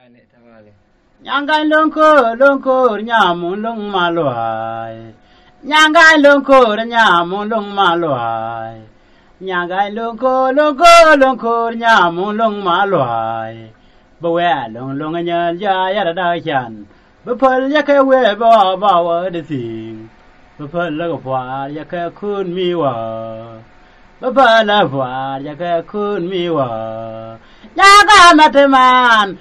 Nyangai longko nyamun long malwai. Nyangai longko nyamun long malwai. Nyangai longko nyamun long malwai. Bawa long nyal ya da chan. Bapal ya ka we ba de sing. Bapal la kwa ya ka kun mi wa. Bapal la kwa ya ka kun mi wa. Nyaga mateman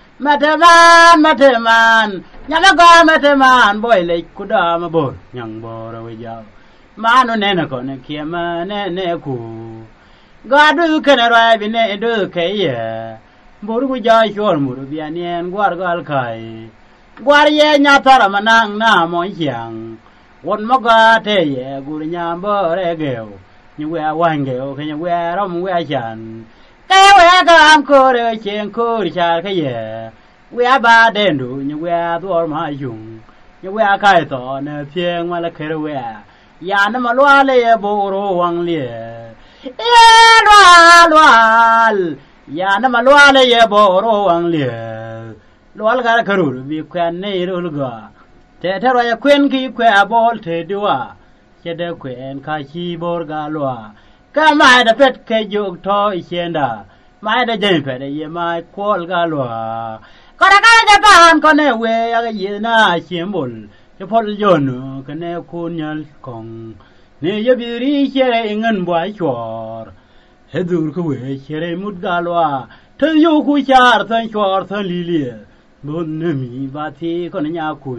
Nyaga mateman boy le kuda ma bor nyang bor we jaw manu ne na ko ne kiema ne ku gadu kana rai bi ne do kaya bor gu ja shor muru bi anien gwar gal kai gwar ye nya tara manang na mo yang won mo ga te ye gur nya bore geo nyu we wan geo ke nyu we rom we chan cái we ga am ko re chen ko ri cha cái ye we ba den du ni we do ma yung ni we kai to ne phieng ma la ke we ya na ma lwa le bo ro wang le ye lwa ya na ma lwa le ye bo ro wang le lwa ga ka ru bi kwen ne ru ga te te ro ya kwen ki kwe bol te duwa che de kwen ka chi bor ga lwa ka mai da pet ke juk to ichenda mai da jen pe de ye mai kwol ga lwa ko da ka ja pan ko ne we ya ye na chiembul je pol yon ko ne kun nyal kong ne ye bi ri chere ngan bwa chor he dur ko we chere mut ga lwa te yu ku char tan chor tan li li bon ne mi ba ti ko ne nya kun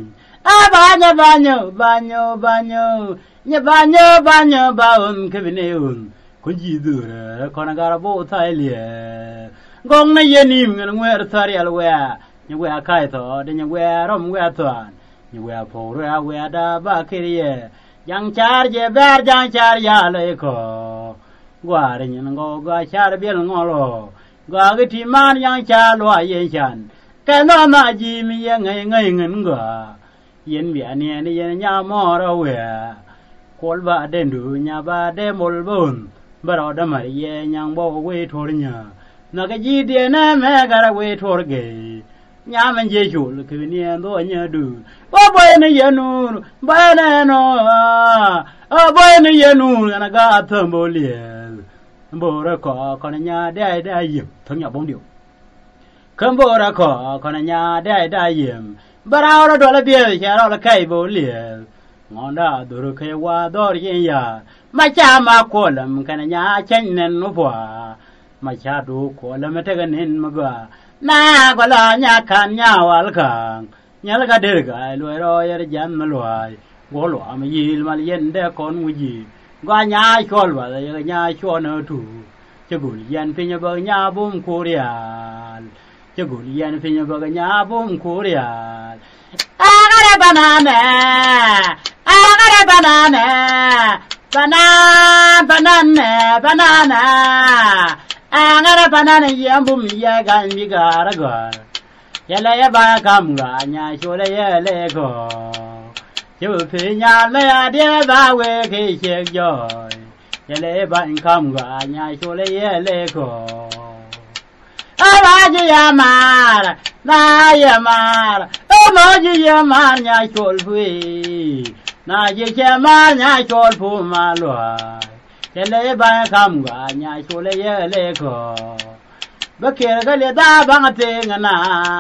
banyo ba ke ne un ko ji dur ko na gara bo tai le gong na ye nim ngan ngwer tari al we ni we kai to de ni we rom we to ni we po ra we da ba ke ye yang char je ber jang char ya le ko gwa re ni ngo ga char bel ngo lo ga ge ti man yang cha lo ye chan ke no na ji mi ye ngai ngan ga yen bi ane ni yen nya mo ra we kol ba den du nya ba de mol bon baro da ma ye nyang bo we thor nya na ga ji de na me ga ra we thor ge nya man je chu lu ke ni do nya du bo bo ne ye nu ba na no bo ne ye nu na ga thom bo le bo ra ko na nya de da yim thong nya bong diu kan bo ra ko na nya de yim bara ra do la bie cha ra la kai bo le ngon da do ro ke wa do yin ya ma cha ma ko lam kana nya chen nen no bwa ma cha do ko lam te ga nen ma ga na ko la nya kan nya wal ka nya la ga de ga lo ro ya jan ma lo ai go lo ma yil ma yen de kon wu ji ga nya ko ba ya nya cho no tu che gu yen pe nya ba nya bum ko ria che gu yen pe nya ba ga nya bum ko ria agare banana agare banana yambum ya gan mi gara gar yele ya ba kam ga nya shole yele ko yu pe nya le ya de ba we ke che joy yele ba kam ga nya shole yele ko ala ji ya mar na ya mar ma ji ya mar nya chol hui na ji che mar nya chol pu ma lo le ba kam ga nya chol ye le ko ba ke ga le da ba nga te na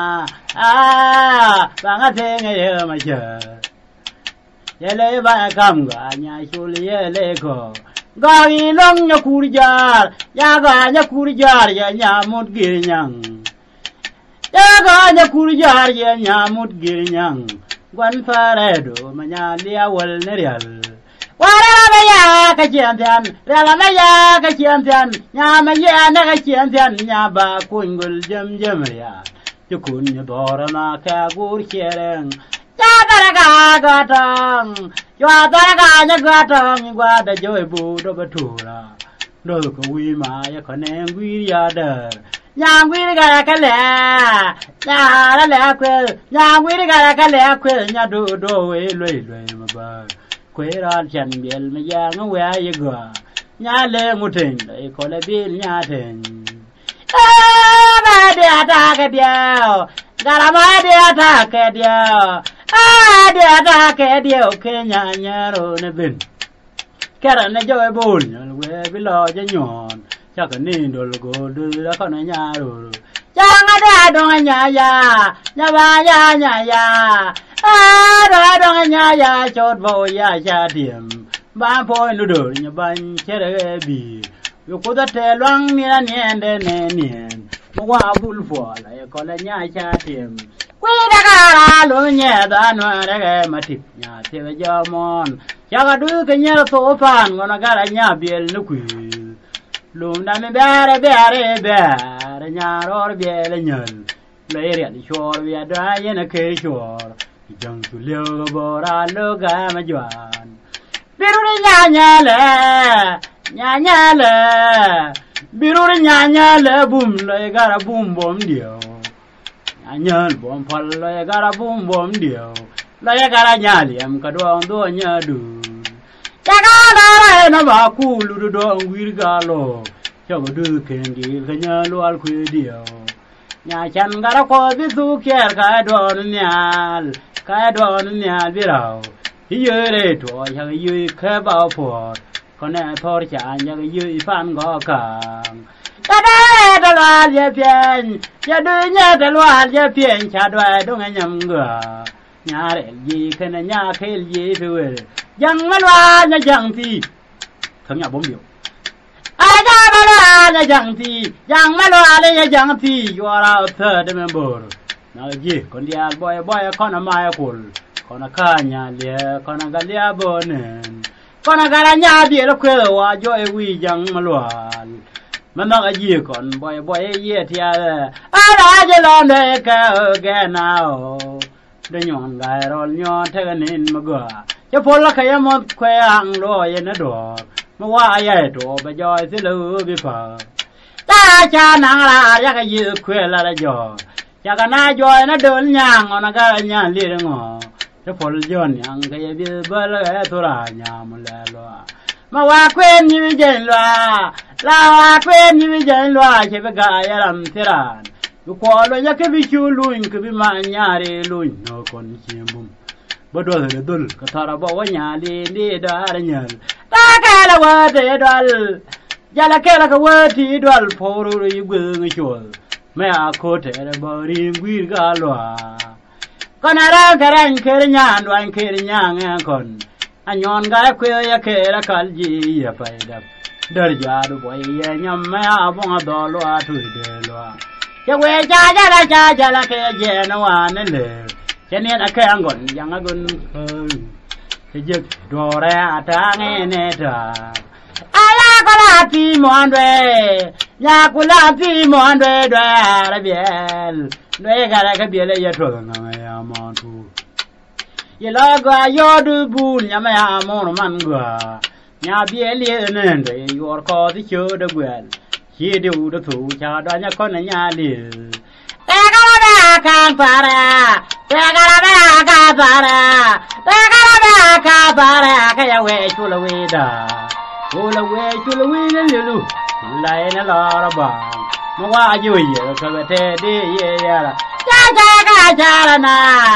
ba nga te ye ma che ye le ba kam ga nya chol ye le ko ga wi long nya kur jar ya ga nya kur jar ya nya mut gi nyang ya ga nya kur jar ya nya mut gi nyang gwan fare do ma nya lia wal ne real wara ma ya ka chian tian real ma ya ka chian tian nya ma ya na ka chian tian nya ba kun gul jem jem ya chu kun nya dor na ka gur chereng ya ga tong ya ga nya ga tong gwa da joy bu do ba tu ra do ko wi ma ya ko ne wi ya da nya wi ga ka le nya la le kwe nya wi ga ka le kwe nya do we loi ma ba kwe ra chan biel ma ya ngo wa ye ga nya le mu ten dai ko le bil nya ten ma dia ta ke dia gara ma dia ta ke dia dia ta ke dia ke nya ro ne bin kera ne jo e bol we bi lo je nyon cha ka ni do go du la ka na nya ro chang ada dong nya nya ba nya ada dong nya chot bo ya cha diem ba po nu do nya ban chere bi yo ko da te long ni na niende ne nien mo wa bul fo la ko la nya cha diem quy da ga lo nya da no ra ga ma tip nya te ja mon ya ga du ke nya to fan ngona ga nya biel nu ku lum da me bere nya ro biel nyel le re di chor wi da ye na ke chor jang tu leo bo ra lo ga ma jwan biru nya le biru nya le bum le ga ra bum bom dio nya bom phal le ga ra bum bom dio le ga ra nya liam ka do nya du ga ra na ba ku lu do wir ga lo cho du ken di ka nya lo al ku dio nya chan ga ra ko bi su kyer ka do nyal bi rao ye re to ya ye ka ba po con này thôi chả nhà cái dưới phan gõ càng ta đây ta loa dễ phiền cha đưa nhà ta loa dễ phiền cha đoài đúng anh nhầm ngửa nhà để gì cái này nhà cái gì thôi chẳng mà loa nhà chẳng thì thằng nhà 4 điều ai cha mà loa nhà chẳng mà loa nhà chẳng thì yo ra thơ để mình bor nào gì con đi al boy con là mai con là ca nhà lia con là galia bonen con agara nya bi lo kwe wa jo e wi jang malwal mana ga ji kon boy ye tia ara je lo ne ka ga nao de nyon ga ro nyon te ga nin ma ga je pol la ka ya mo kwe ang lo ye na do ma wa ye do ba jo si lu bi fa ta cha nang la ya ga yi kwe la la jo ya ga na jo na do nyang ona ga nya li ngoจะพอลย้อนยังก็ยังบีบลเอตุระยามเลลวมาว่าควนนี่ไม่เจนลวลาว่าควนนี่ไม่เจนลวเชื่อไปกายลำเทรานลูกคนเลยก็บิชูลุยก็บิมาหยาเรลุยนคนเชี่ยบุมบ่ดอเลยดุลก็ทาราบ่ว่าหยาลีนี่ดาร์ยันตาแกละว่าเตดอลยาละแกละก็ว่าที่ดอลพอรู้อยู่เบิ่งชัวแม่อาโคเทระบ่ริงวิกาลวcon ara garan kernya duan kernya ngakon anyon ga kwe ya kera kalji ya paida darja du boy ya nyamma abon adolo atu de lo ya we ja la ke je na wa ne le chene na ke angon yang agon ke je do re ata ne ta ala ko la ti mo andwe ya ku la ti mo andwe do ra biel Noi gara ka biele ya to nga ya ma tu ye la ga yo du bu nya ma ya mo man ga nya biele ne de yor ko ti chu de gwel chi de u de tu cha da nya ko na nya li te ga la ka para te ga la ka para te ga la ka para ka ya we chu la we da chu la we ne lu lai na la ra ba ma wa ju ye ka ba te de ye ya la ja la na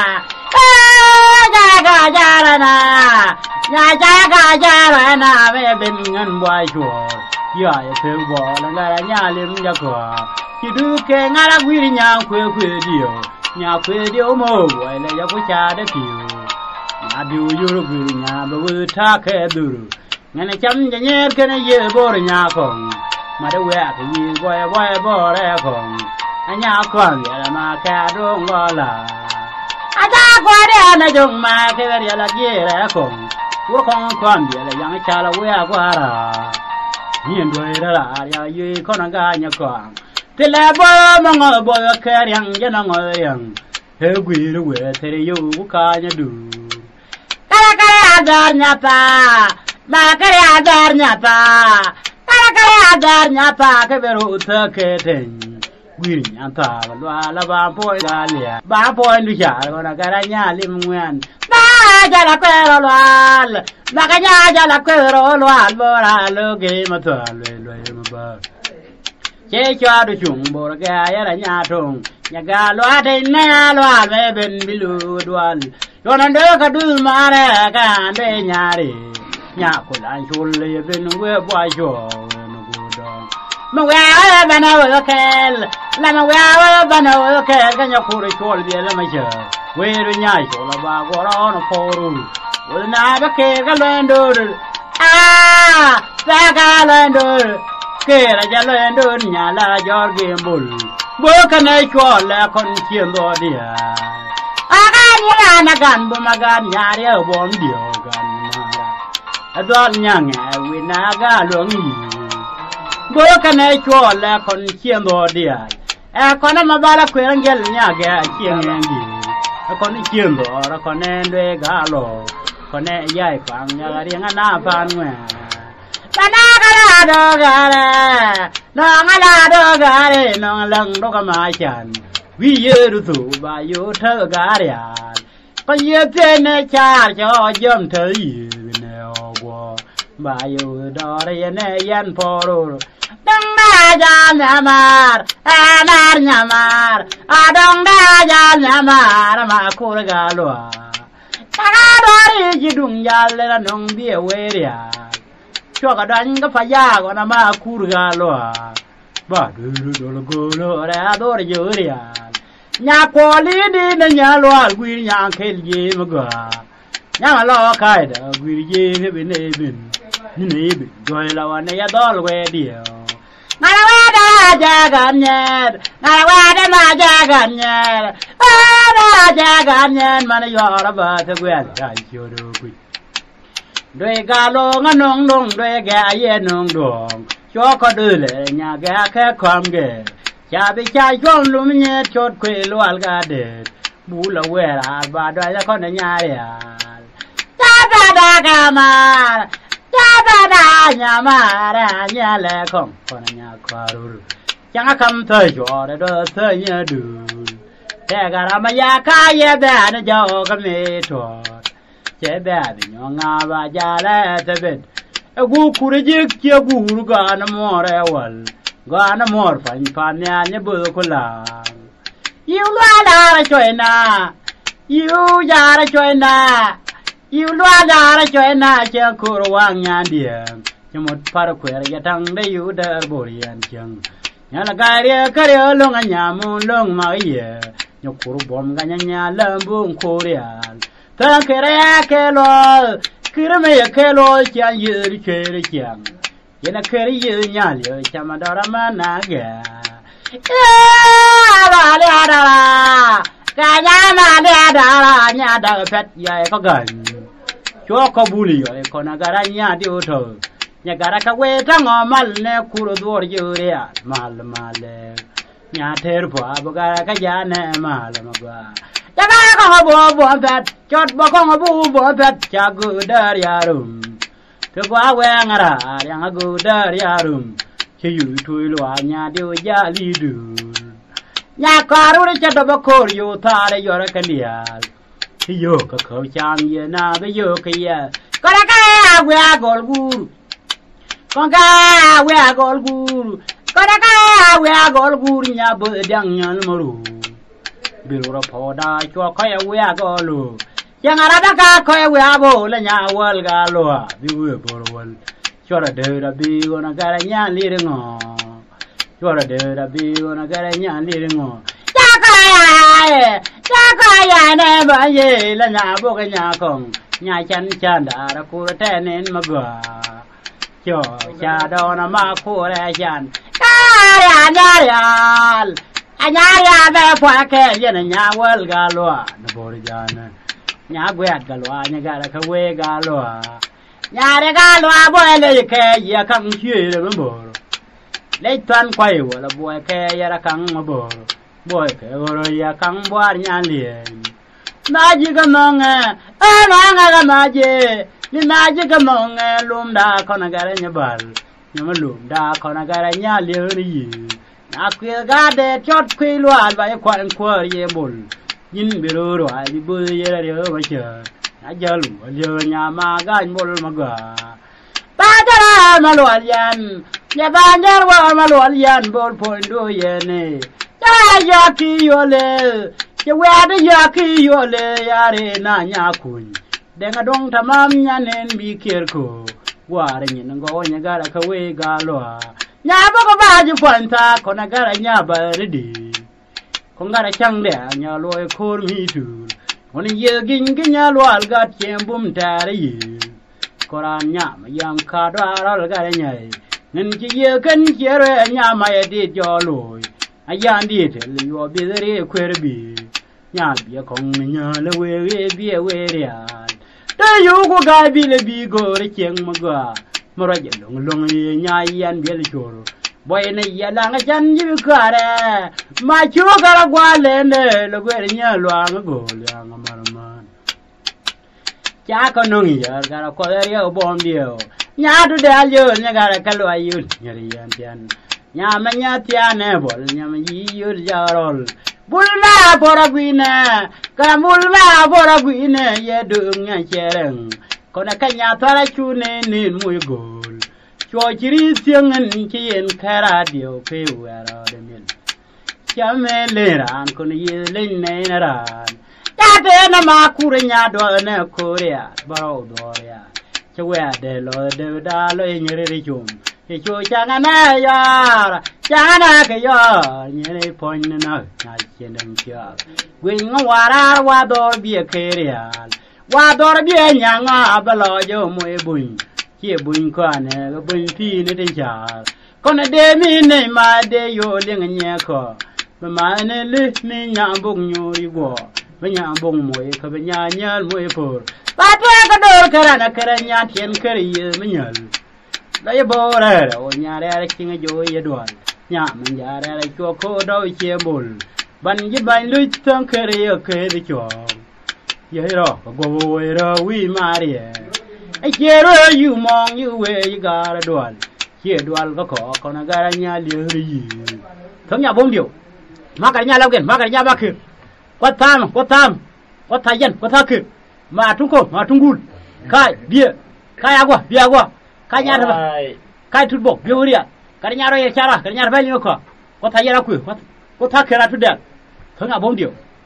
nya ja la na me bin ngan boy chu ya ye pe bo la ga nya lim ja ko ki du ke nga la gwi nya kwe dio mo boy la ya ku cha de pi nya du yu ru gwi nya ba wu ta ke du ngane cham ja nyer ke ne ye bo nya ko ma de we ka yi boy bo re ko anya kon ya ma ka do ngola aja ko de na jong ma ke ya la ye re ko wo kon kon ya la yang cha la we a kwa ra yin do ra ya yi ko na ga nya ko te la bo mo ngo bo ka yang ya na ngo yang he gwi ru we te yu ka nya du kala adar nya pa ma ka adar nya pa kala adar nya pa ke beru te ke ten gwiri nyanta la ba po galia ba po ndu ja ko na garanya lim ngwan ba ja la kwero lwal ba ka ja la kwero lwal bo ra lo ge ma to le ma ba chế cho đồ chung bồ gà là nhà trùng nhà gà loa thì na loa về bên bilu đoan cho nên đứa cả đứa mà ra cả đây nhà đi nhà của anh chôn lấy bên quê qua chỗ mà quê bên nào cái là mà quê bên nào cái nhà khu rồi chôn đi là mà chờ quê rồi nhà chỗ là ba qua đó nó phô rồi rồi na bác cái lên đồ ra cái lên đồ kể là gia lên đồ nhà là do game bull bố cái này cho là con chiên đồ đi cái gan bố mà gan nhà đi ở bom điều gan mà đoan nhà nghe winaga luồng gì bố cái này cho là con chiên đồ đi con mà ba là quen gel nhà cái chiên gì con chiên đồ con nên đuôi gà lò con này dạy phẳng nhà đi ngang na phẳng mà na đồ gà nó đồ gà nó lăng đồ cái mai chăn vì yêu thủ bà yêu thơ gà con yêu tên này cha cho dâm thấy nèo qua bà yêu đó đây này yên phò rồi đông đa gia nhà mar nhà mar đông đa gia nhà mar mà cô gà loa gà đó đi đụng gia lên nông bia quê cho cả đánh cái phải gia của nó mà cô gà loa bà đưa đồ ra đó để giữ nhà cô lý đi nên nhà loa quy nhà kêu gì mà gà nhà mà lo cái đó quy gì cái bên này bên rồi là anh ấy đó là quê điều mà là quê đó cha gan nhẹ mà là quê đó mà cha gan nhẹ đó cha gan nhẹ mà nó gió nó bờ thế quê cái chiều đồ quy đôi gà lông nó nong nong đôi gà yên nong đong cho có đưa lại nhà gà khé khoam ghê cha bị cha chôn lùm nhẹ chốt quê loal gà đẹp bù là quê là bà đôi là con ở nhà cha ba gà mà nhà mà ra nhà lẽ không còn nhà qua rồi chẳng cầm thời cho để đỡ thời nhà đường thế cả mà ya kai ya bé nó cho cái mẹ trò chế bé bị nhỏ ngà và cha lẽ thế bên gu kuri jik chia gu ga nó mò ra wal ga nó mò phanh nhà nhớ bơ cô là yêu loa là chơi na yêu ya là chơi na yêu loa là chơi na chơi cô quang nhà điểm nhưng một phát khỏe là thằng đấy yêu đỡ bồi ăn chăng nhà là cái lông anh nhà muốn lông mà gì nhục cô bom cái nhà lâm buông cô đi thằng cái lo cứ mấy cái lo chả yêu đi chơi đi chăng vậy là cái yêu nhà liệu chả mà đó mà nã gà bà đi đó cái nhà mà đi đó nhà đó phết vậy có gần cho có bùi rồi còn cái nhà đi ô tô nhà gara ka we ta ngomal ne kuro dor jure mal nhà ther pa bagara ka jane mal magwa jaga ka bo pet chot bo ko bo pet cha gu dar yarum ke gwa we ngara yang gu dar yarum che yu tui lo nya dio ja li du nhà karu re cha do ko yu ta re yo ra kan dia yo ka ko cham ye na be yo ke ya ka we gol gu con cá we gol gur con cá we gol gur nhà bờ đang nhon maru biru ra phoda cho khaya we golu yang ara ka khaya we abo la nhà wal galo bi we bor wal cho ra de ra bi gona gara nya li ngo cho ra de ra bi gona gara nya li ngo cha kaya ne ba ye la nhà bo ka nhà kong nhà chan da ra ku te nen ma ga cho cha đó nó mà cô ra chán nhà về qua cái gì này nhà quên gà lúa nó bồi ra nè nhà quẹt gà lúa nhà gà là cái quê gà lúa nhà để gà lúa bồi lấy cái gì căng chui rồi mới bồi lấy toàn quay rồi là bồi cái gì là căng mà bồi cái rồi gì căng bồi nhà liền mà chỉ có mong nó nghe mà chỉ ni naji ka mong lum da kona gara nya bal nyama lum da kona gara nya leri na kwe ga de chot kwe lo al ba kwan kwa ye bol yin biro ro ai bu ye ra re ba che na jalu le nya ma ga bol ma ga ba da ma lo yan ya banjar wa malwal yan bol pondo yene ya ki yole ya wada ya ki yole yare na nya kun denga dong tamam nyanen bi kerko ware nyin ngo nya gara ka we galwa nya boko baji kwanta kona gara nya baridi kongara changde nya loy kor mi tu woni yegin nya lwal gat chembum tare yi koran nya yang kadwaral gara nyai nen ki yegen kere nya ma yedi joloy ayan di te yo bidere kwerbi nya bi kong nya le we bi we ya te yu ko ga bi le bi go re cheng maga mora je long nya yan bi le choro boy ne ya la nga chan ji kare ma chu gara gwale ne le gwer nya lwa ngo le nga marman cha ko nong ya gara ko re o bom dio nya du da yo nya gara kalwa yu nya ri yan pian nya ma nya tiane bol nya ma yi yu jarol bulma bora guine ka bulma bora guine ye du nya chereng kona kanya tara chune nin muy gol cho chiri siangen ki en kara dio pe wara de min chame le ran kon ye le ne ran ta de na ma kurnya do ne korea baro do ya chwe de lo de da lo nyere ri chum che cho changa na ya changa ke yo nyere pon na na chen dang cha gwin wara wa do bi ke ya wa do bi nyanga abalo yo mo e bun che bun ko ne bun pi ne de cha kon de mi ne ma de yo ling nye ko ma ne le ni nya bung nyu ri go ba nya bung mo e ka ba nya nyal mo e por ba te ka do kara na kara nya tien kari ye me nyal la ye bo re o nya re kinga jo ye do nya man ja re ko ko do che bul ban ji ban lu tang kari ye ke de cho ye ro go wo ye ro wi ma ri ai che ro yu mong yu we yi ga do che do ko na ga nya li ri thong nya bom dio ma ka nya la gen ma ka nya ba ke ko tam ko ta yen ko ta ke ma tung ko ma tung gul kai bia kai agwa bia agwa kai nya ba kai tut bok bia uria kai nya ro ye chara kai nya ba ni ko ta yera ku ko ta ke ra Tutdel thong nya bom dio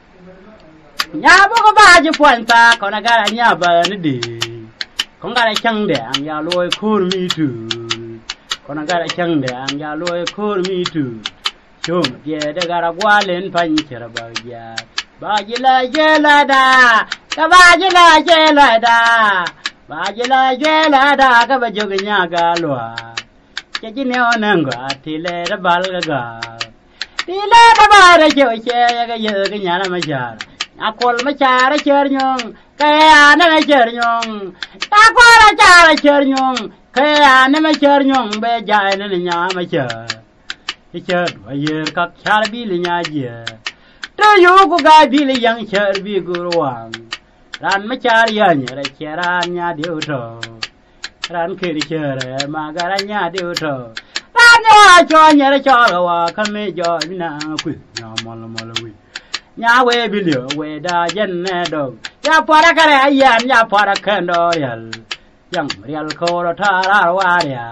nya bo ko ba ji kwanta ko na ga nya ba ni di ko ga chang de ang ya loy kur mi tu ko na ga chang de ang ya loy kur mi tu chum ye de ga gwa len pan chera ba ya ba ji la da ka ba ji la da ba ji la da ka ba jo nya ga lwa che ji ne onang ga ti le da bal ga ti le da ba re che che ga ye ga nya na ma ja akol ma cha re cher nyong ka ya na ma cher nyong ta ko ra cha re cher nyong ka ya na ma cher nyong be ja na nya ma cha cher wa ye ka cha bi le nya je to yu ku ga bi le yang cher bi gu wang ran ma cha ya nya re chera nya diu to ran ke ri chere ma ga ra nya diu to ran ya cho nya re cho la wa ka me jo mi na ku nya mo la wi nya we bi le we da yen ne do ya para ka re yan ya para ka ndo yal yang real ko ro ta ra wa ya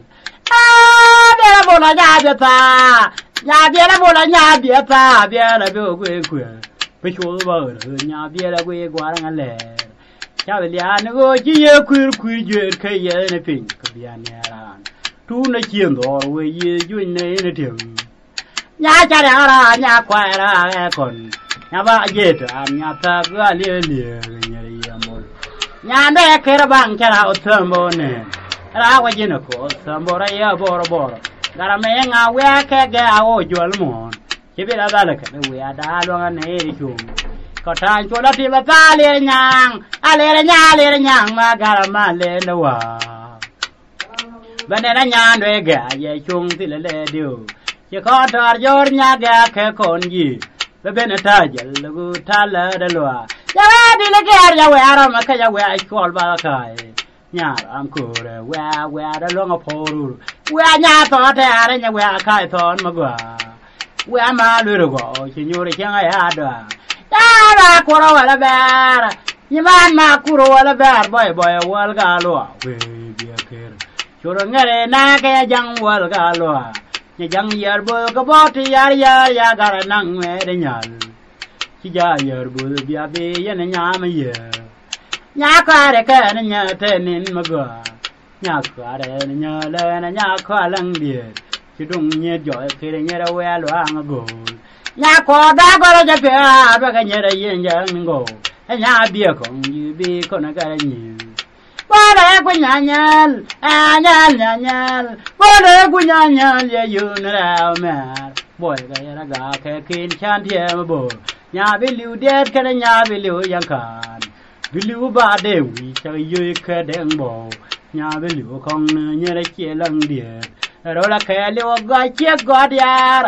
de la bola nya de ta nya de la bola nya de ta de la bi ku ku pe chu ba nya de la ku gwa nga le cha le ya ne go ji ye ku je ke ye ne pin ka bi ya ne ran tu na chien do we ye ju ne ne tiang nya cha ra nya kwa ra kon nya ba ye ta nya ta ga le nya ya mo nya ne ke ra bang cha ra o thambo ne ra wa ji ne ko thambo ra ya bor gara me nga we ke ga o jol mo ke bi la ba la ke we da lo nga ne ri chu ko ta chu la ti ba ta le nyang a le nyang ma gara ma le no wa ba ne na nya ndwe ga ye chung ti le dio che ko tar jor nya ga ke kon ji be ne ta jel gu ta la de lo ya di le ga ya we ara ma ka ya we ai kol ba kai nya am ko re we da lo nga po ru we nya to ta ara nya we kai thon ma gwa we ma lu ro go chi nyu re chang ya da ta ba ko ro la ba ni man ma ku ro la ba boy wal ga lo we bi ke chura ngare na ke jang wal ga lwa ni jang yer bu ko bot yar ya gara nang me de nyal chi ja yer bu bia be yen nya ma ye nya ka re ka nya te nin ma ga nya ka re nya le na nya ka lang die chi dung nye jo ke re nya we lwa nga go nya ko da go ra ja pe a ba ga nya re yen jang go nya bia kong yu bi ko na ga ni Bore gunyanyal, anyal, bore gunyanyal, ye yun rao mer. Boy ga ga ke kin chan tie bo. Nya bilu det ka nya bilu yang kan. Bilu ba de wi cha yu ke deng bo. Nya bilu kong ne nye che lang die. Ro la ke liu ga che god yar.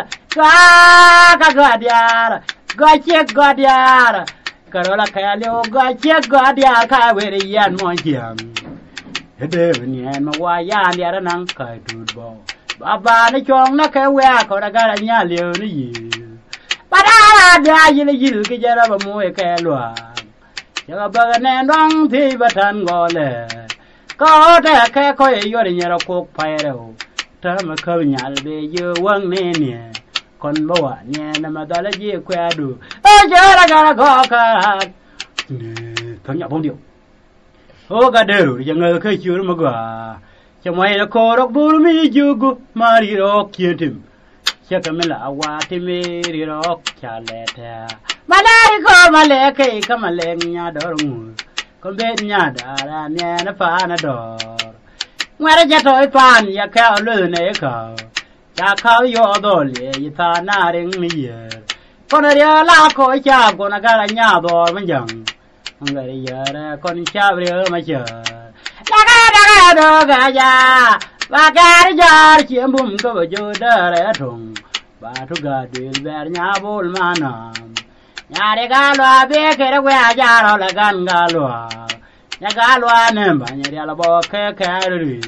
Ga yar. Ga che god yar. Carola Calio got check God ya ka very yan montiam. Hedevinian Mawaya and Yaranang Kai Tudbo. Baba the chong na ka wea ko da gara nya leo ni yi. Para da yil ki jara ba mo e ka lwa. Ya ba ne dong thi batan gole. Ko ta ka ko e yori nya ko pairo. Ta ma ka nya be yu wang ne ne. Con boa nye na ma da la ji kwa du a ja la ga ko ka thằng nhỏ bông điệu ô ga de ru yang ga kai chu ma ga cha mai na ko ro bu mi ju gu ma ri ro kien tim cha ka me la wa ti mi ri ro cha le ta ma la ri ko ma le kai ka ma le nya do mu con be nya da ra ne na pa na do ngwa ra ja to pan ya ka lu ne ka cha khao yo do le yi ta na ring mi ye con ria la ko cha ko na ga nya do ma jang nga ri ya ra con cha ri ma cha la ga do ga ya ba ga ri ja chi bum ko jo da re thong ba thu ga de ber nya bol ma na nya re ga lo be ke ra wa ja ro la gan ga lo nya ga lo ne ba nya ri la bo ke ri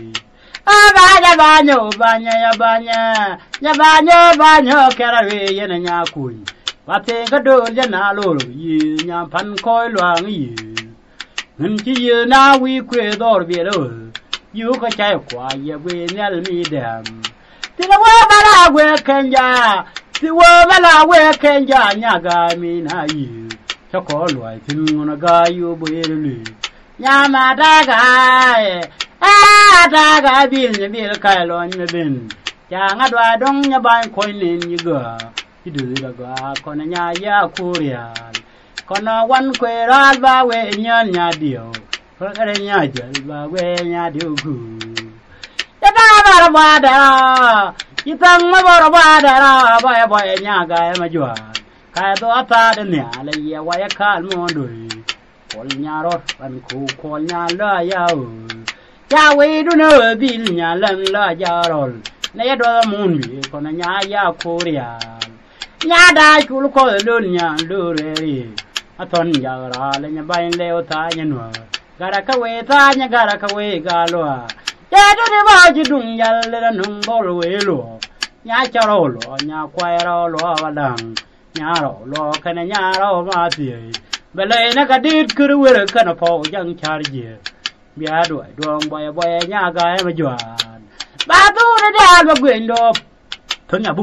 Banya, carry yen and yakui. But take a door, Janalo, ye, Yampan coil long ye. And you now we quit or be old. You can try quiet, we nell me them. To the woman where can ya? The woman where can ya? Yaga mean I you. So call white on a guy you will. Yamadaga. Daga bil kailon ye bin. Yang adwa dong nya ban koinin ye ga. Idu daga kona nya ya kurian. Kona wan kweral ba we nya dio. Kore nya jel ba we nya dio gu. Ya ba ba da. Itang ma ba da ba ba nya ga ma jwa. Kai do ata de nya le ye wa ya kal mo ndui. Kol nya ro ban ku kol nya la ya ya we do no bil nya lan la ja rol ne do mun bi ko na nya ya korea nya da ku ko lun nya lu re aton ya ra le nya bain le o ta nya no gara ka we ta nya gara ka we ga lo ya do de ba ji dun ya le nung bol we lo nya cha ro lo nya kwai ro lo wa dang nya ro lo ka na nya ro ma ti be le na ka dit ku we ka na po yang char ji bia đuổi đường bòi nhà gái mà chuẩn ba tu nó đeo vào quyền đồ thôi nhà bụng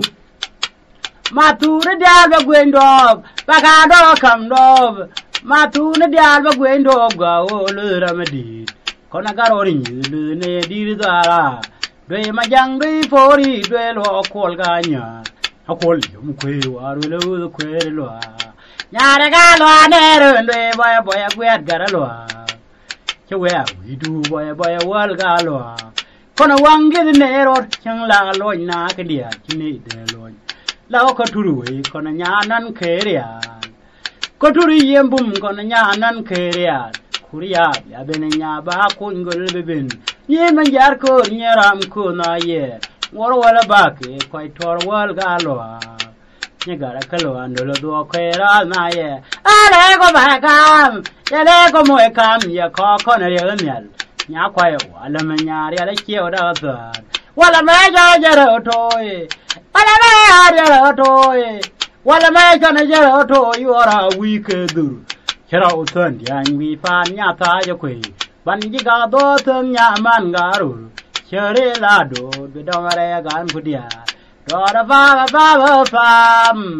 mà tu nó đeo vào quyền đồ ba cả đó cầm đồ mà tu nó đeo vào quyền đồ gạo lừa ra mà đi con nó caro đi lừa nè đi ra là đuổi mà giang đuổi phố đi đuổi lo col cả nhà nó col cũng quê qua đuổi lâu quê lo nhà này cả lo nè rồi đuổi bòi quét cả lo cho we we do boy wal galo kono wange ne ro chang la lo na ke dia chini de lo la ko turu we kono nya nan keria ko turu yembum kono nya nan keria kuriya ya ben nya ba ko ngol beben ye man jar ko nyaram ko na ye wor wala ba ke ko tor wal galo gara kalo andolo do kwera na ye ale ko ba kam ye le ko mo kam ye ko na ye nyal nya kwa ye wala ma nya ya le ke oda sa wala ma ja jaro toy wala ma jaro toy wala ma kana jaro toy ora wi ke dur chara utan yang wi fan nya ta ye kwe ban ji ga do tum nya man garu chere la do be dong re gan ku dia do da fa fam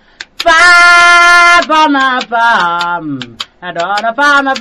fa ma fam do da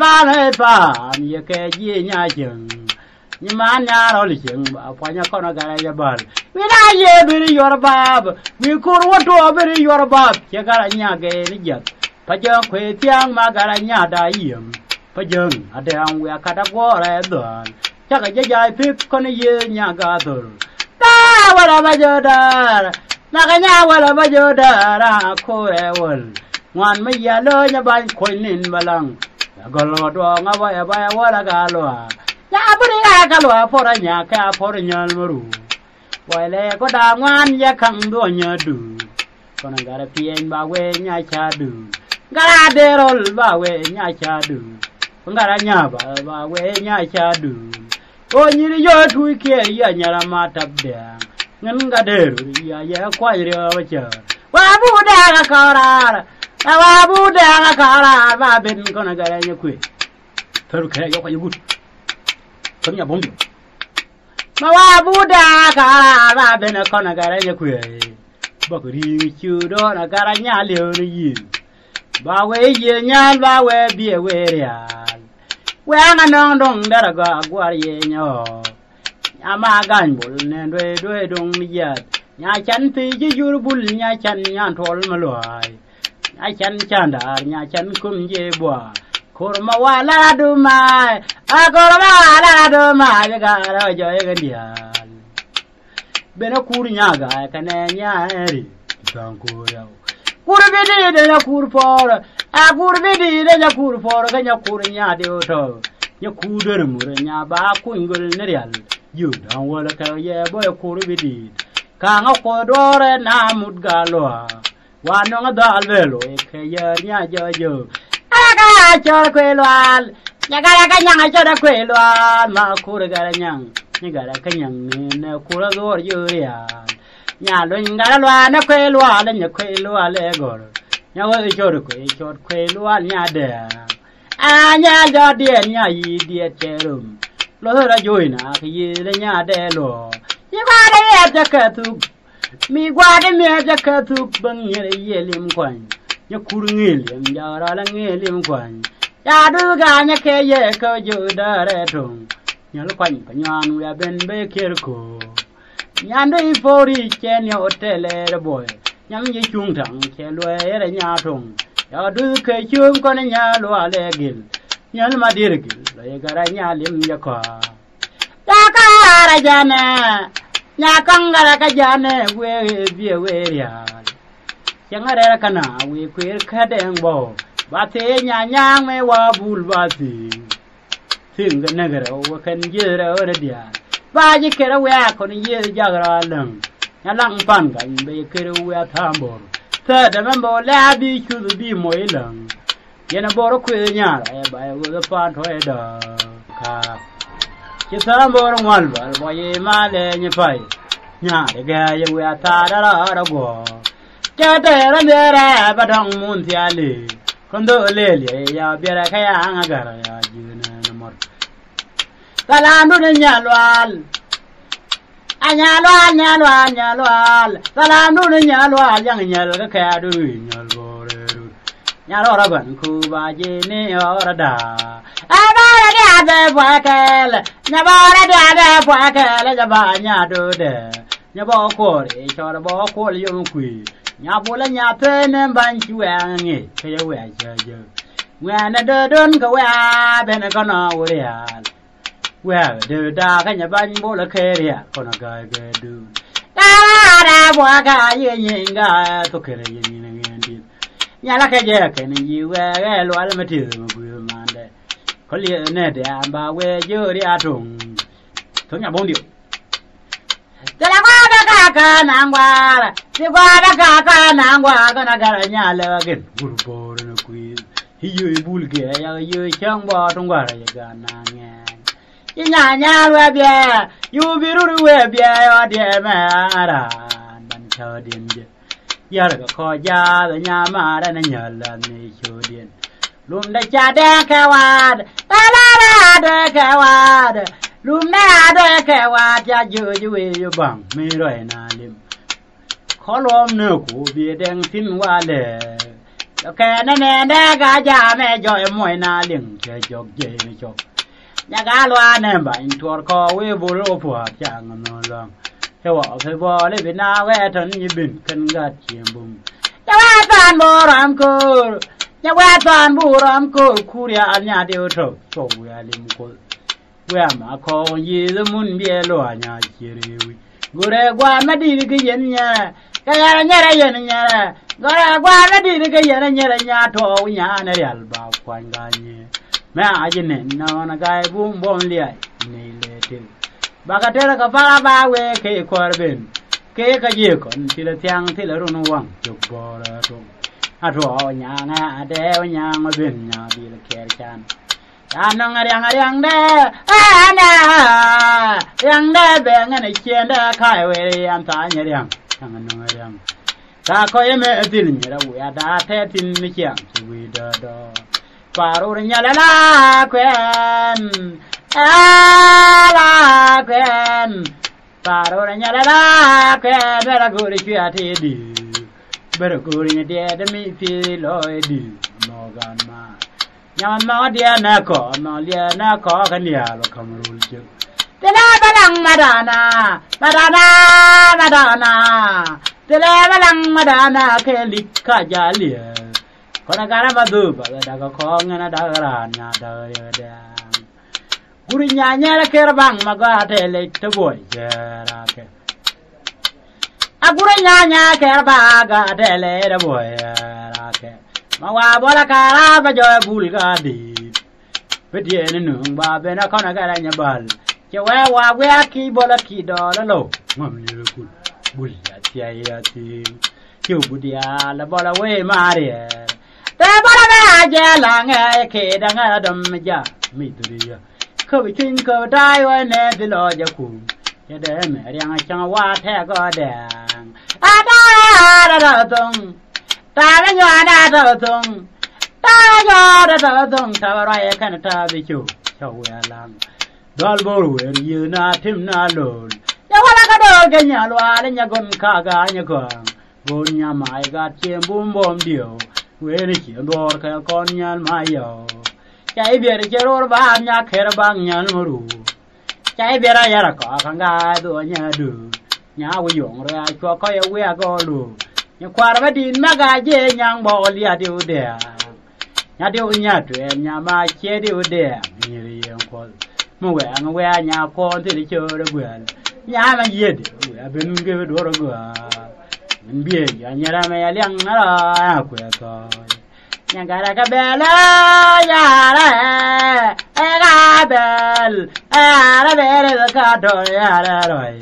fam ye ke ji nya chừng nhưng mà nhà rồi lịch trình bảo phải nhà con cái này bẩn vì là gì bị yor bab vì cô what to bị yor bab chỉ cái nhà cái này giật phải chờ quay tiếng mà cái nhà đại yểm phải chờ ở đây ông vừa cắt qua lại đoạn chắc cái dài phết con này nhà cả rồi ta qua là bây giờ đó na cái nhà qua là bây giờ đó ra cô ấy quên ngoan mấy giờ lỡ nhà bạn quên nín balang gọi là đó ngã bay qua là cả rồi ya buri ga kalwa pora nya ka pora nyal maru wale ko da ngwan ya khang do nya du kon ngara pien ba we nya cha du ngara derol ba we nya cha du ngara nya ba we nya cha du o nyiri yo tu ke ya nya ma tab de ngan ga deru ya kwa ri ba cha wa bu da ga kara wa bu da ga kara ba ben kon ngara nya kwe thor khe yo ka yu Sống nhà bóng điệu mà qua bú đà cả ra bên con là cái đấy nhà quỷ bà cứ đi chiều đó là cái đấy nhà liều nó gì bà quê gì nhà bà quê bia quê rìa quê ngà nông đông đã là có qua gì nhỏ nhà mà gan bùn nên đuôi đông đi giật nhà chăn thì chứ dưa bùn nhà chăn nhà thol mà loài nhà chăn đà nhà chăn cũng dễ bùa Kurma wala dumai, akurma wala dumai, begara joy gandial. Beno kurnya ga kanenya eri, tankuya. Kurbidi de na kurfor, akurbidi de na kurfor, kanya kurnya de oto. Ya kuder murnya ba kungul nerial. You dan wala ka ye boy kurbidi. Kanga kodore na mudgaloa. Wano ngadal velo ekaya nya jojo. Aga chor kwelual nyagara kanyang chor kwelual ma kur garanyang nyagara kanyang ne kura gor yuria nya lo ngara lwa na kwelual nya kwelual egor nya wo chor kwelual nya de anya jo de nya yi de cherum lo ra joina ki le nya de lo yi kwa de ya jakatu mi kwa de me jakatu bang ye lim kwan nya kur ngelim ya ra la ngelim kwan ya du ga nya ke ye ko ju da re tung nya lo kwan pa nyan ya ben be ker ko nya ndai fori chen yo tele re boy nyam ye chung thang che lo re nya tung ya du ke chung ko nya lo ale gil nya ma dir gil lo ye ga ra nya lim ya ko ya ka ra jana nya kang ga ka jana we bi we ya chẳng ra kana we queer kadeng bo ba te nya nyang me wa bul ba ti thing ga nagara wa kan ye ra ora dia ba ji kera we ko ni ye ja ra lang nya lang pan ga be kera we thambor ta da man bo la bi chu bi moi lang ye na bo ro kwe nya ra ba ye go pan thoi da ka chi thambor ngwal ba bo ye ma le ni pai nya de ga ye we ta da ra go Kata ramera badang muntiali kondo lele ya biara kaya angagara ya jina namor kalandu nyalwal anyalwal kalandu nyalwal yang nyal ka kaya du nyal boreru nyalora ban ku baje ne orada abara de bwakel nyabara de bwakel jabanya do de nyabo kore chora bo kol yum kui nya bola nya pene banchi wange kaya we ajajo wana de don ka wa bene kono wurial wa de da ka nya ban bola keria kono ga gedu da bwa ka yinga to kere yin ngendi nya la ka je ke ni yi we lo al mati mo bu mande ko li ne de amba we jo ri atung to nya bon dio Tela kwa ka nangwa, si kwa ka nangwa kana gara nyale wagen burbo na kui. Hiyo bulge ya yo changwa tongwa ya gana ngen. Inya nyalwa bia, yu biruru we bia yo de mara dan chodin je. Yar ka ko ja da nyamara na nyala ni chodin. Lum da cha de kawad, la de kawad. lùm na đôi kẻ hoa cha dư dư dư bằng mi rồi na lim khó lom nửa cụ bia đen xin qua lệ kẻ nè nè nè gà già mẹ giỏi mồi na liềng chơi chọc dây mẹ chọc nhà gà loa nè bệnh tuột kho với vô lô phù chàng nó lòng theo họ phải bỏ lấy Việt Nam về thân như bình cân gạt chiêm bùng nhà qua toàn bộ làm cơ nhà qua toàn bộ làm cơ khu nhà nhà điều thầu sầu nhà lim cô quê mà khó gì đó muốn bia loa nhà chiri gore qua mà đi cái gì nhà cái nhà này nhà gore qua mà đi cái gì nhà thầu nhà này alba quan ganye mẹ aje ne na gai bum bom liai ni le til bagatela ka fara ba we ke korben ke ka je kon tila tiang tila runu wang chuk bora to atro nya nga de nya ma bin nya bi le ker chan anong ariang de ana yang de be ngane chen de kai we am ta nya riang ang anong ariang ta ko ye me til ni ra we da the tin ni chiang chi we da do paru nya la quen la quen paru nya la quen bera guri chia ti di bera guri nya de mi pi loi di no gan ma nya ma dia na ko no lia na ko kan dia lo kamrul chu te la balang madana tele balang madana ke likka jalia kona gara madu ba da ko khong na da ra nya da da guri nya nya la ker bang ma ga tele to boy ra ke a guri nya nya ker ba ga tele da boy ra ke ma wa bola kara ba jo bul ga di bedie ne nu ba be na kona gara nya bal che wa we ki bola ki do la lo ngam ni le kul bul ya ti chu budia la bola we mare te bola na je la nge ke da nga dam ja mi duriya ko bi kin ko dai wa ne di lo ja ku ya de me riang chang wa the ko de a da tong ta la nya da tong ta ya da tong ta ra ya kan ta bi chu chau ya lang dal bor we yu na tim na lo ya wala ka do ga nya lo ala nya gon ka ga nya ko bon nya mai ga chem bum bom dio we ni chi dor ka kon nya mai yo chai bi re ro ba nya kher bang nya ru chai bi ra ya ra ka ka ga do nya du nya wo yong ra cho ko ya we go lu nya kwar ba din ma ga je nyang bo lia diu de nya diu nya twe nya ma che diu de ni ri yen ko mo we nya ko ti che ro gwe nya ma ye de we ben ge do ro gwa min bie ya nya ra me ya liang na ra ku ya to nya ga ra ka bela ya ra e ga bel ra bel ka do ya ra roi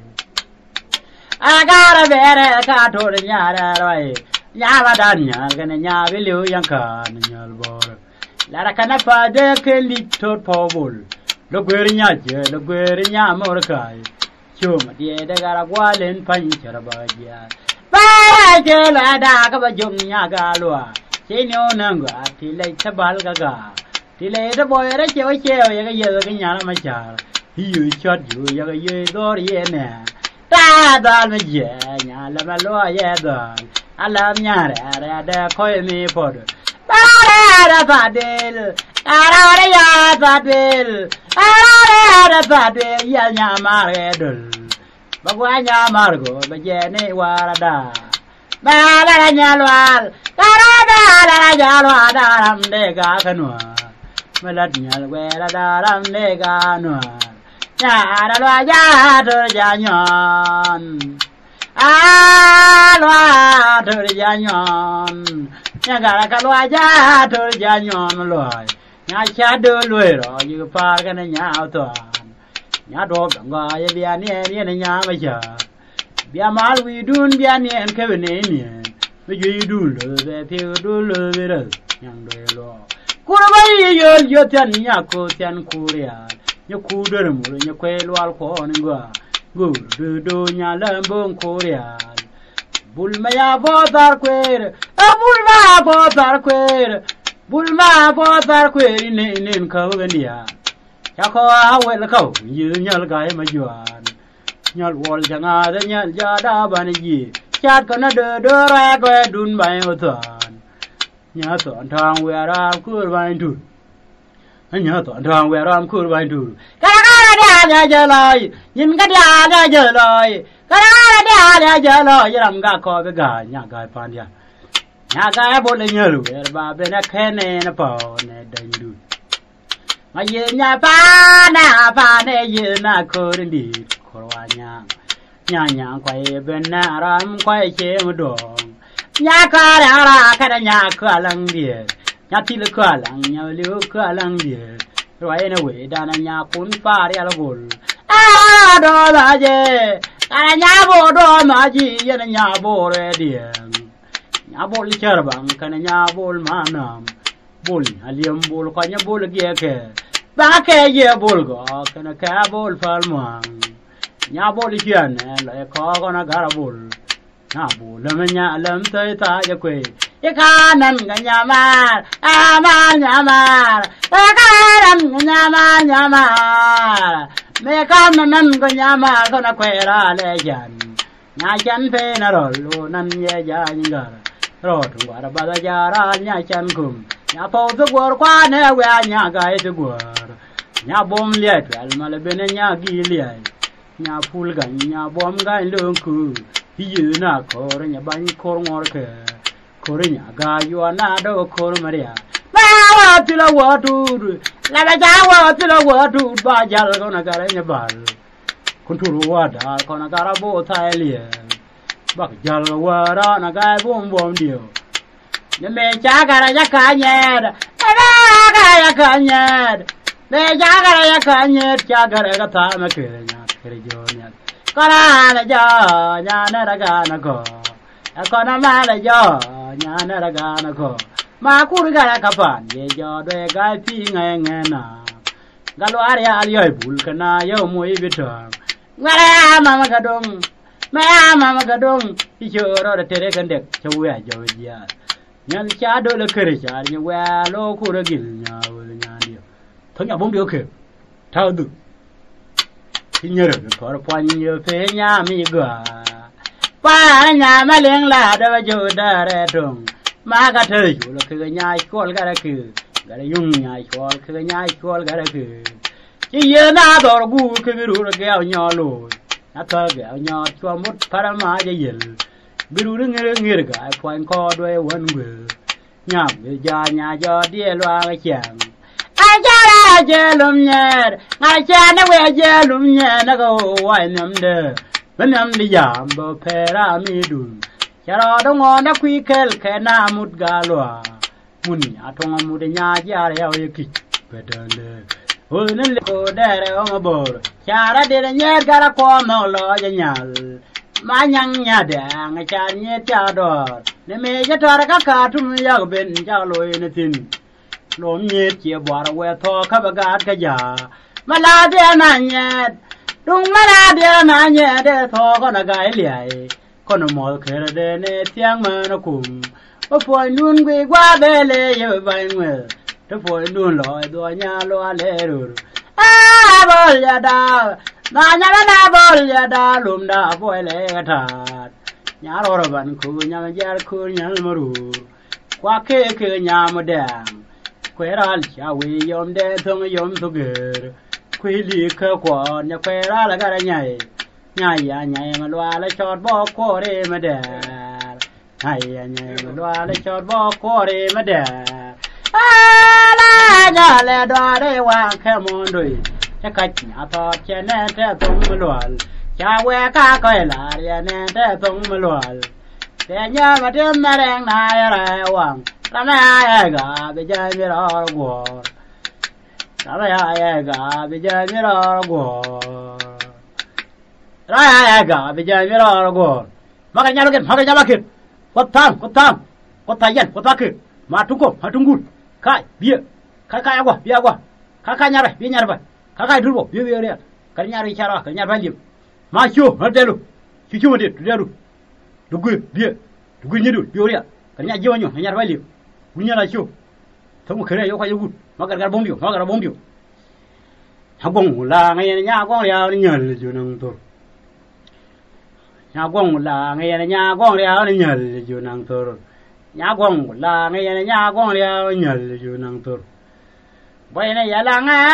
a ga ra bere ka do nya ra roi nya ba dan nya ga nya bi liu yang ka nya bor la ra kana fa de ke li to po bul lo gweri nya je lo gweri nya mor kai chuma die de gara gwalen pan chara ba ya ba je la da ka ba jum nya ga lo che nyo nang ga ti le ta bal ga ti le ta boy ra che ya ga ye ga nya la ma cha hi yu chot yu ya ga ye do ye ne ta dal ma je nya la ma lo ye dal ala nya ra da ko mi pod ba ra ba del ara ya ba del ara ba del ya nya ma re dul ba gwa nya mar go ba je ne wa ra da ba la nya lwal ara da la nya lwa da ram de ga kanwa ma la nya we la da ram de ga nwa nya ra lwa ja to ja nyon a lwa to ja nyon nya ga ra ka lwa ja to ja nyon lwa nya cha do lwe ro yu par ka na nya to nya do ga ye bia ne nya ma cha bia mal wi dun bia ne en ke ne ni be yu dun lo be pi du lo be ro nyang do lo ku ro ba ye yo tan nya ko tan ku ria nya ku do mu nya kwe lo al ko ni ga gu do nya lam bon ku ria bul ma ya bo tar kwer bul ma bo tar kwer bul ma bo tar kwer ne ka ga ni ya cha kho áo quên là khẩu như nhal cái mà juan nhal wall chẳng à thế nhal cha đã ban gì chát con nó đưa ra coi đun bay một tuần nhớ tuần thang về ra cứ bay đun nhớ tuần thang về ra cứ bay đun cái đó là giờ lời nhìn cái đó là giờ lời cái đó là giờ lời giờ làm gà coi với gà nhà gà pan dia nhà gà bố lên nhớ rồi bà bên nó khen này nó bảo này đánh đun mà giờ nhà pa này giờ na khơi đi khơi nhà nhà quay bên na ram quay chế một đồ nhà cả ra cái nhà cửa lăng địa nhà thi cửa lăng nhà liu cửa lăng địa rồi nó về đàn nhà cuốn pha đi là bol đó là gì cái nhà bộ đó mà gì vậy nhà bộ rồi địa nhà bộ đi chơi bằng cái nhà bộ mà nam bol aliam bol coi nhà bol kia ba cái gì bol go cái bol phal mang nhà bol chuyện lại có con gà bol nhà bol làm nhà làm tới ta cho quê cái khả năng cái nhà mà nhà mà cái khả năng cái nhà mà mấy con năng cái nhà mà con nó quê ra lệ chân nhà chân phê nó rồi luôn năng nhẹ dạ những cái rồi chúng ta đã bắt ra ra nhà chân cùng nhà phô thức vừa qua nè về nhà cái thức vừa nhà bom liệt mà lại bên nhà ghi liệt nhà phul gan nhà bom gan lương cừ hiu na khor nhà bánh khor ngor ke khor nhà ga yu na do khor maria ba wa tila wa tu la ba ja wa tila wa tu ba jal ko na gara nhà bal kun tu wa da ko na gara bo thai lie ba jal wa ra na ga bom dio nhà me cha gara ya ka nyed ba ga ka nyed me cha gara ya ka nyed cha gara ka ta ma ke nya kerjonya kara la jo nya na raga na ko akona ma la jo nya na raga na ko ma kur ga ka pan ye jo de ga pi nge na galo arya al yo bul kana yo moi bitang ngara mama ga dong ti choro de tere kan dek chwe jo ya nyal cha do le kere cha nya wa lo ku ra gil nya wul nya dio thonya bom dio ke thao du nhớ được có quan nhiều phê nhà mi gà pa nhà mà liền là đâu cho đã ra trồng mà cả thời chủ là cái nhà school cái cái dùng nhà school cái nhà school cái chỉ giờ na đồ gu cái ru là cái nhỏ lồi na thơ cái nhỏ cho một para mà dễ dàng ru nó nghe cái quan co đôi quân người nhà bây giờ nhà cho đi loa cái chàng ai cha lum nhẹ ai cha nó về cha lum nhẹ nó go quay nhầm đờ bên nhầm đi giảm bờ phe ra mi đun cha đó đông ngon nó quy kel cái na mút gà loa mun nhà thong mút nhà cha leo ye kịch về đơn đờ ôi nó leo đè ra ông bờ cha ra để nhẹ gà ra qua mà lo cho nhà mà nhang nhà đàng cha nhẹ cha đỏ nên mẹ cha ra các cả chúng ya bên cha lôi nó tin lom nhẹ chia bỏ ra về thọ khắp gạt cái già mà la đĩa nà nhẹ đúng mà la đĩa nà nhẹ để thọ con là gái lìa con mò khơi để nè tiếng mà nó cùng ở phơi nuôn quỳ qua bể lê yêu vay người để phơi nuôn lòi đua nhà loa lê rồi bol ya da na nhà na bol ya da lùm da phơi lê thạt nhà rồi bạn khu nhà gia khu nhà maru qua kê nhà mà đàng quay ra cha we yom de thong yom thu ger quay li khơ quả nhà quay ra là cái nhảy mà loa lấy chọt bo cô re mà đẻ nhảy mà loa lấy chọt bo cô re mà đẻ la nhà le đoa đây hoàng khe môn đuổi cha cách nhà to cha nè cha tung mà loal cha we ca coi là ya nè cha tung mà loal để nhớ mà thêm mà đen này ra hoàng làm ai gà bây giờ mới lo của làm ai gà bây giờ mới lo của làm ai gà bây giờ mới lo của makanya lagi quất tham quất thái yên quất kia mà trung gun khai bia khai khai nhà rồi khai đủ bia đấy cái nhà rồi chả cái nhà phải liệm mà chú hết đấy luôn chú mà đi đủ bia đủ nhiều đủ bia đấy cái nhà jiwa cái nhà phải liệm punya lah show, kamu kira yo kayu gut, magar bom dio, gong la ngay nya gong liao nyel ju nang tur nya gong la ngay nya gong liao nyel ju nang tur nya gong la ngay nya gong liao nyel ju nang tur boy ne ya la nga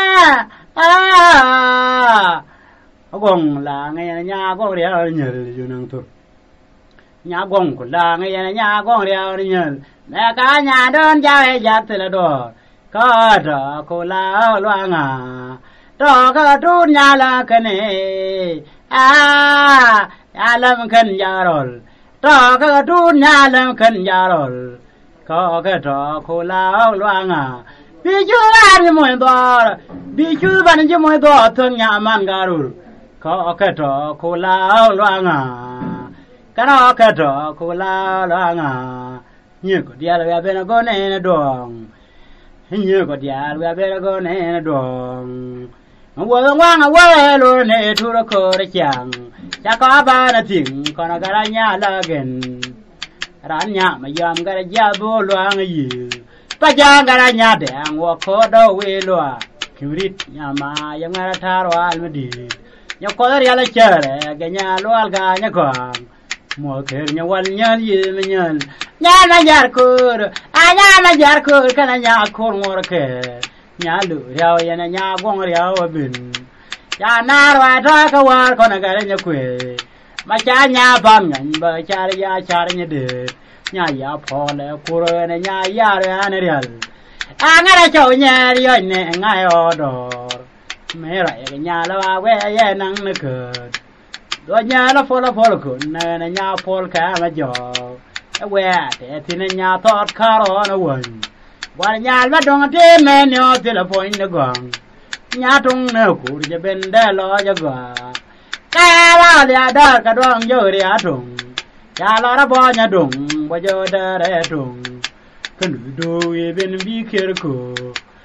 gong la ngay nya gong liao nyel ju nang tur nya gong la ngay nya gong liao nyel na ka nya don ja ja tla do ka da ko la lo nga to ka tu nya la kane ya lam kan ya rol to ka tu nya lam kan ya rol ka to ko la lo nga bi ju an mo ban ji mo do to nya man garul ka to ko la lo nga ka to ko la lo nga như có dia là bên có này đường như có dia là bên có này đường ngồi ngoan ngồi luôn này thu nó cơ để chẳng cha có ba là tiếng còn là cái nhà là gần ran nhà mà yam cái nhà bố loang gì ba cha cái nhà đèn ngồi khó đâu về loa kibrit nhà mà yang ngara tharo almadi nhà có đấy là chơi cái nhà loal cái nhà quang mua kher nhà wal nhà gì mà nhà ma jar kur kana nya kur ngor ke nya lu riao ya na nya gong riao bin ya na ra ta ka war ko na ga nya kwe ma cha nya bam nyan ba cha ya cha nya de nya ya pho le kur na nya ya ra na rial a nga ra chou nya ri ne nga yo dor me ra ya nya la we ye nang na ke do nya la fo ko na nya pol ka ma jo where the nya thought car on a one. While nya la dong te men yo till a point the gong. Nya tung no could you been there law ya ga. Ka la da ka dong yo ri atung. Ya la ra bo nya dung bo yo da re tung. Can do even be careful.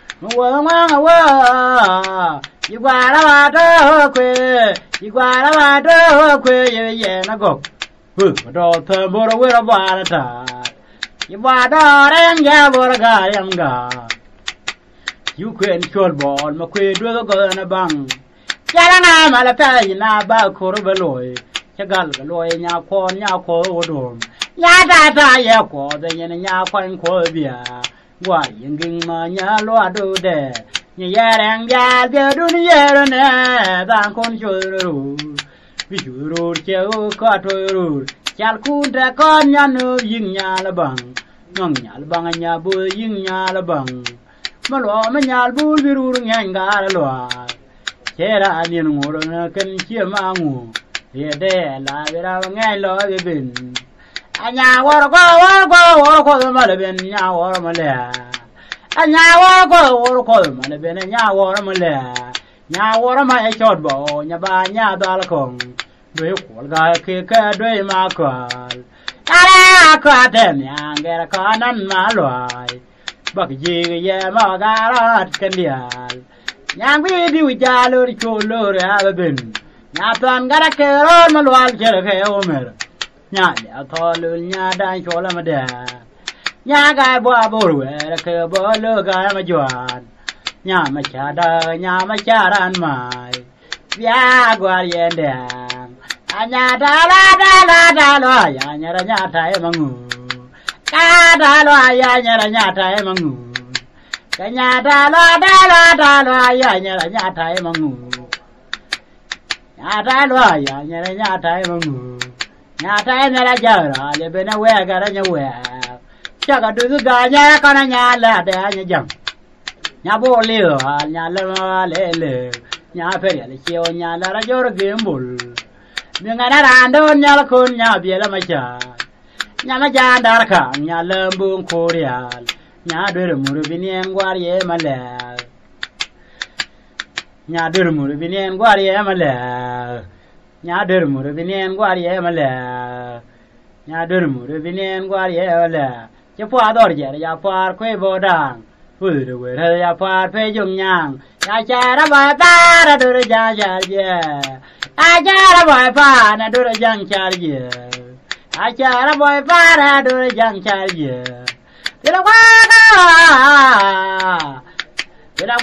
Wa you got a water que you got a water que ye na go. Do thơ bồ ra quê bà ra ta y bà đo rèn ya bồ ra gà em gà you quên chốt bò mà quê đuôi có gờ na băng cha ra na mà là ta y na ba khô ra bê lôi cha gal bê lôi nhà khô ô đồn nhà ta ya khô ta nhà khoan khô bìa quả yên kinh mà nhà loa đô đè nhà rèn ya bìa đô nhà rô nè đang con chô rô vi churu cheu ko toru chal kunta kon nyanu yin nyala bang ngong nyal bang nya bu yin nyala bang malo ma nyal bu biru ngang lo chera ni ngoro na kan chi ma ngu ye de la bira ngai lo be bin anya wor ko ma le ben nya wor ma le anya wor ko ma le ben nya wor ma le nya wor ma e chot bo nya ba nya dal kong đôi cuộn gai kia cái đôi ma quạt ala quạt thêm nhang cái con ăn má loài bạc gì cái mà gà rót cái đial nhang bi đi uja lori chul lori abin nya toàn gara cái ron mà loài chơi cái omer nya ya thò lul nya đai chol mà đẻ nya gai boa borwe cái bo lơ gai mà juan nya mà cha đời nya mà cha ran mai bia gua yen đẻ anya da lo ya nya ra nya tai mangu ka da lo ya nya ra nya tai mangu ka nya da lo ya nya ra nya tai mangu nya da lo ya nya ra nya tai mangu nya tai nya ra ja ra le be na we ga ra nya we cha ga du ga nya ka na nya la da nya jam nya bo le nya le nya fe le chiu nya la ra jor gembul Dengan rando nyala kun nya biela macha nya macha darka nya lembung koreal nya dur muru binien gwar ye male nya dur muru binien gwar ye male nya dur muru binien gwar ye male nya dur muru binien gwar ye male che po ador je ya par kwe bodang ur we ya par pe jung nyang ya cha ra ba ta ra dur ja ja je Acara boy pa na dura jang charge. Acara boy pa na dura jang charge. Tira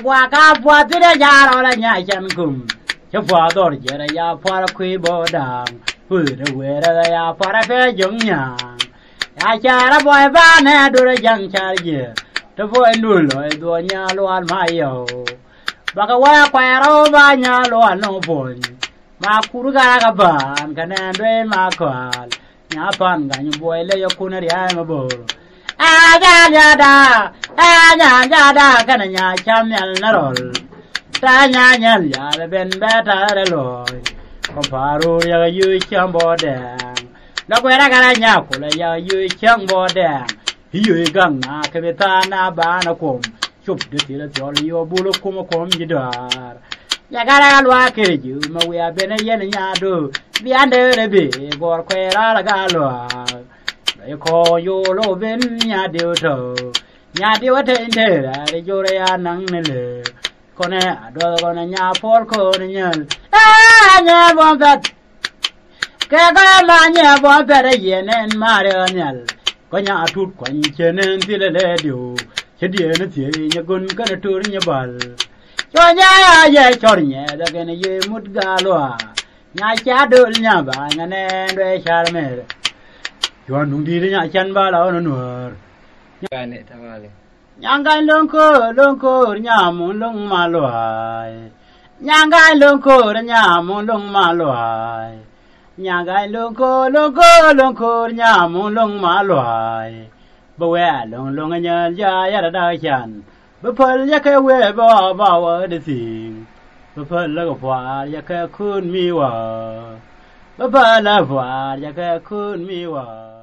qua cá phua tứ đã già rồi là nhà chân cùng cho phua đôi giờ là ya phua là quy bồ đàng bự là quê là ya phua là phê giống nhà ya cha là bồi ba nè đôi là giang cha gì cho phua nuôi lội đua nhà loan mai yêu bà cái qua quay đâu ba nhà loan nông phun mà cú ra cái bàn cái này đôi mà còn nhà pan cái những bồi lấy cho này ai mà bồ nhà đa cái này nhà chăm nhà nó rồi ta nhà nhà là bên bé ta đây rồi còn phá rồi giờ dưới chăm bò đèn nó quay ra cái nhà của là giờ dưới chăm bò đèn dưới găng na cái bê ta na ba nó cùng chụp được thì là cho liều bù lục cùng gì đó nhà cái này loa kia chứ mà we bên này nhà đồ biển đây bị bò quay ra là cái loa để kho vô lô bên nhà điều thờ nhà điều thế thế là để vô đây ăn nắng này lệ con này đôi con này nhà phốt khô này nhල් nhà bom phật cái mà nhà bom phật đây giờ nên mà được nhl có nhà thút quanh trên nên thì là điều chứ điều nó thì nhà con cái nó trôi nhà bal cho nhà về cho nhà đó cái này về mút gà loa nhà cha đưa nhà bà nhà nên đôi cha mẹ Juan nung di nya chan ba la no nuer cái này thằng nào nhang gai lông cô nya mun lông ma loài nhang gai lông cô nya mun lông ma loài nhang gai lông cô nya mun lông ma loài bơ we lông nya ya da chan bơ phơi ya ke we ba wa de sing bơ phơi la ko fa ya ke kun mi wa bơ phơi la fa ya ke kun mi wa